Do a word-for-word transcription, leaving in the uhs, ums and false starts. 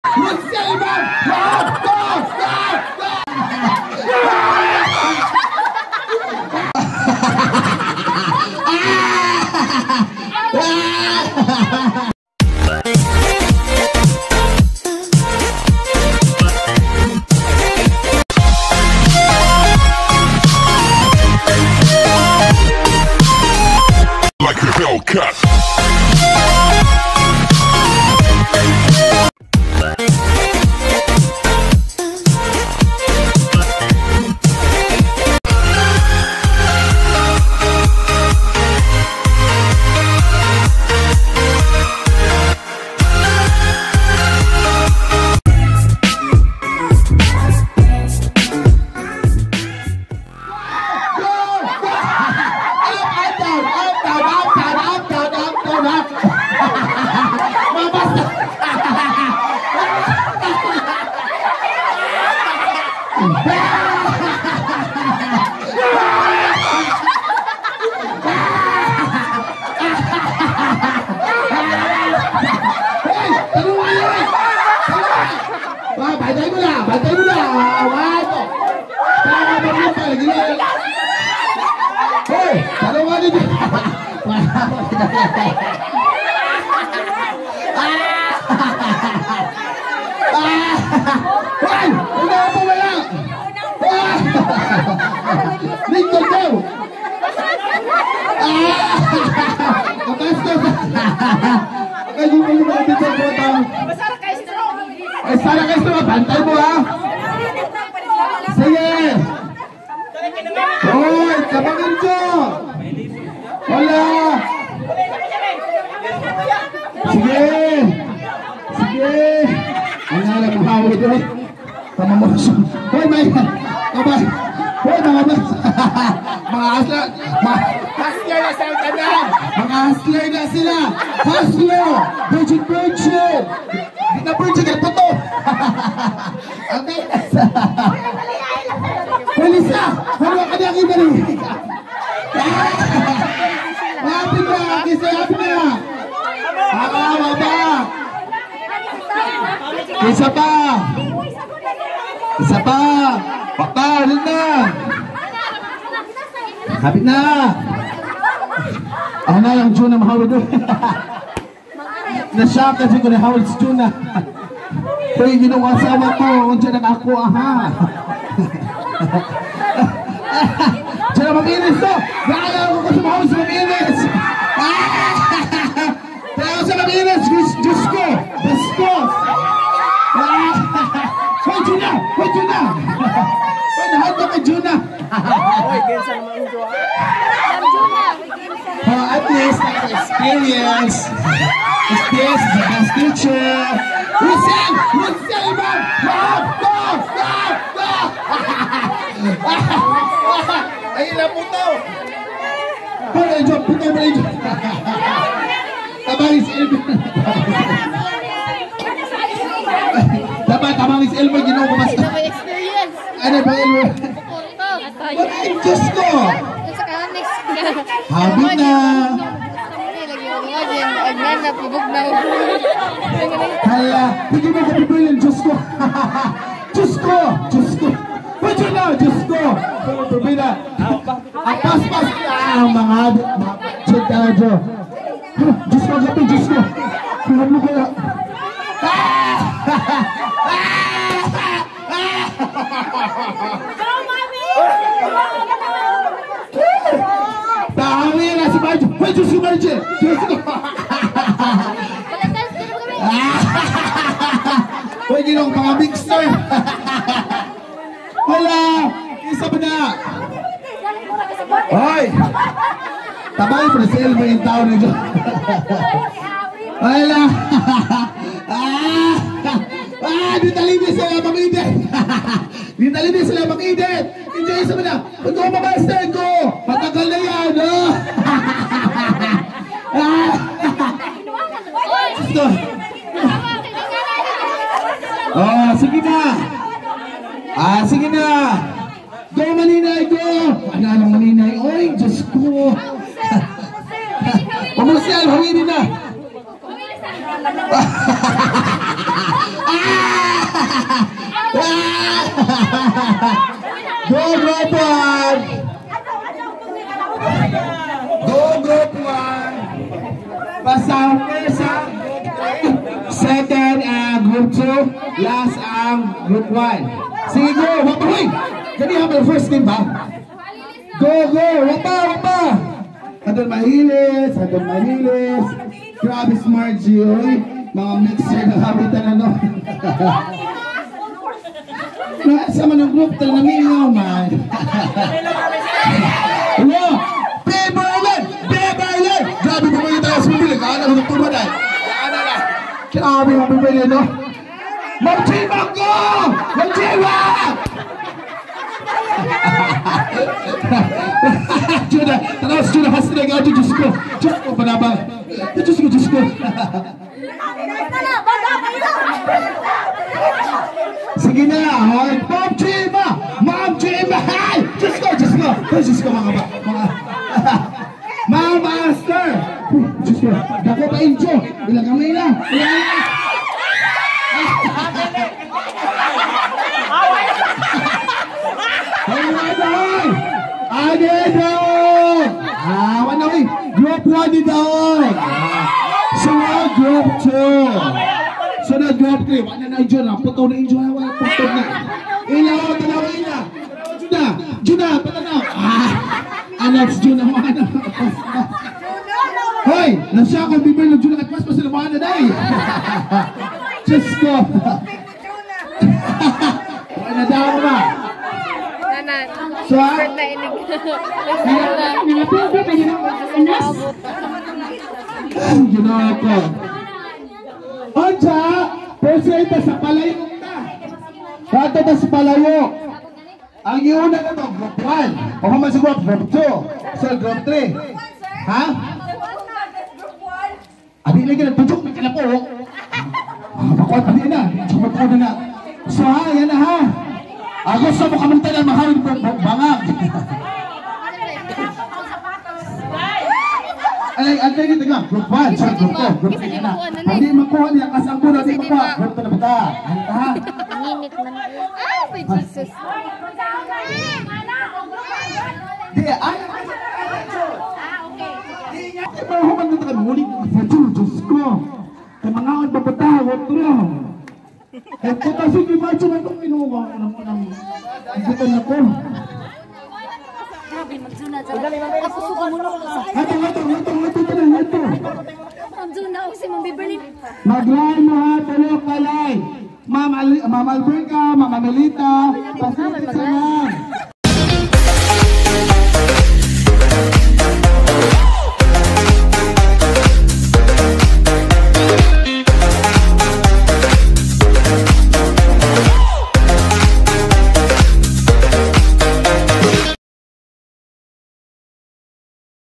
Like a Hellcat. Bantai mo na! Bantai mo na! Wato! Tama ba mo pa? Hoy! Dalawa nito! Hoy! Una pa wala! Lincoln daw! Kapastos! Kayo mo yung mga dito po ito! Eh, sana kayo sa bantay mo ha. Sige. Hoy, kapagin ko. Wala. Sige. Sige. Ang alam mo hawa ito. Tama mo. Hoy, may. Kapag. Hoy, mga bas. Mga asla. Hustler na sa kanan. Mga hustler na sila. Hustler. Virgin Virgin. Kita Virgin ka to. Okay. Polisa. Hawa ka niya kita rin. Happy na. Kisa happy na. Haba, haba. Isa pa. Isa pa. Pakta, ulit na. Kapit na. Ako na yung Juna mahawad doon. Na-shock kasi ko na hawad si Juna. Kaya ginawa sama ko. Kung dyan ang ako, aha. Dyan ang mag-inis to. Nakalaw ko ko sa mahawad sa mag-inis. Kaya ako sa mag-inis. Diyos ko. Bastos. Hoy, Juna. Hoy, Juna. Hoy, nahat ko kay Juna. Hoy, kinsa naman yung Juna. Oh, at least, experience. Experience is the best teacher. Listen! Listen, man! Stop! Stop! Stop! Stop! Ayun na, puto! Hoy, Enjo! Puto mo, Enjo! Tabangis Elmo! Dapat, tabangis Elmo, ginawa ko basta. Ano ba, Elmo? What ang Diyos ko? Habit na! Hala, hindi mo kapipilan, Diyos ko! Diyos ko! Diyos ko! Pwede na, Diyos ko! Pwede na! Ang pas-pas! Ang mga check ka na, Diyos! Diyos ko, kapit, Diyos ko! Pinag mo ko na! Tahami na si Margie! Hoy, Diyos ko, Margie! Diyos ko! Hoy, ginong mga mixer! Wala! Isa ba na? Hoy! Tabay pa na si Elmo yung tao na dyan. Wala! Ah! Ah! Ditalibis sila mag-edit! Ditalibis sila mag-edit! Enjoy isa ba na? Huwag ko mabaster ko! Matagal na yan, no? Ah! Gusto! Oh, sige na! Ah, sige na! Go, maninay, go! Ano ang maninay? Oy, Diyos ko! Pamusyan, hawinin na! Ah! Go group one. Go group one. Pasang first ang group three. Second ang group two. Last ang group one. Sige go. Wapahoy. Jadi hamil first team ba? Go go. Wapa wapa. Adon mahilis. Adon mahilis. Grabe smart Gioy. Mga mixer na habitan ano. Nasa man ang group talaga mingaw man. Hello. Beberly! Beberly! Grabe mo yung tayo sa bibili. Kaana ko nagtuba dahil. Kaana na. Grabe mo bibili no. Magchiba ko! Magchiba! Juna, tanawas Juna, hasi na nga. Diyos ko. Diyos ko, panabang. Diyos ko, Diyos ko. Sige na, hoy. Ma'am Chima! Ma'am Chima! Hay! Diyos ko, Diyos ko. Diyos ko, mga ba. Mga... Ma'am Master! Diyos ko, dako pa injo. Ilang kamay lang. Ilang kamay lang. Hoy, hoy! Ade daw! Ah, wala hoy. Group one di daw. Sunod group two. Sunod group three. Wala na injo na. Puto na injo na. Wala puto na. Ilaw, talawin na. Juna, Juna, patanaw. Ah, Alex Juna, mga na. Hoy, nasya ako bibir ng Juna katpas pa sila mga na dahi. Diyos ko. Wala na daw ba? So, ginawa ko. Onsa, presenta sa palayo na. Kato ta sa palayo. Ang iuna na to, group one. O kung sa group, group two. So, group three. Ha? Adi lagi na, tujuk na kila po. Bakuan pa din na. Tujuk pa na na. So ha, yan na ha. Ako sa mo kamang tanan maharin ko bangag. Ay, antay dito nga. Group one, sa group two, group three na. Hindi makuha niya kasi ang kuna di makuha. Group two na bata. Ha? Init man. Ah, by Jesus. Di, ay. Ah, okay. Di ba human na tayo muling Diyos ko. Kaya mga ang babata, huwag ito lang. Eh, kasi imagine na itong inuwa ko ng ibutan na ko. Grabe, magsuna dyan. Ako suka mo lang sa akin. Hato, hato, hato, hato, hato, hato. Magsuna ako si Ma'am Beverly. Mag-line mo ha, talok ka line. Ma'am Alberca, Ma'am Amelita, pasikit sa lang.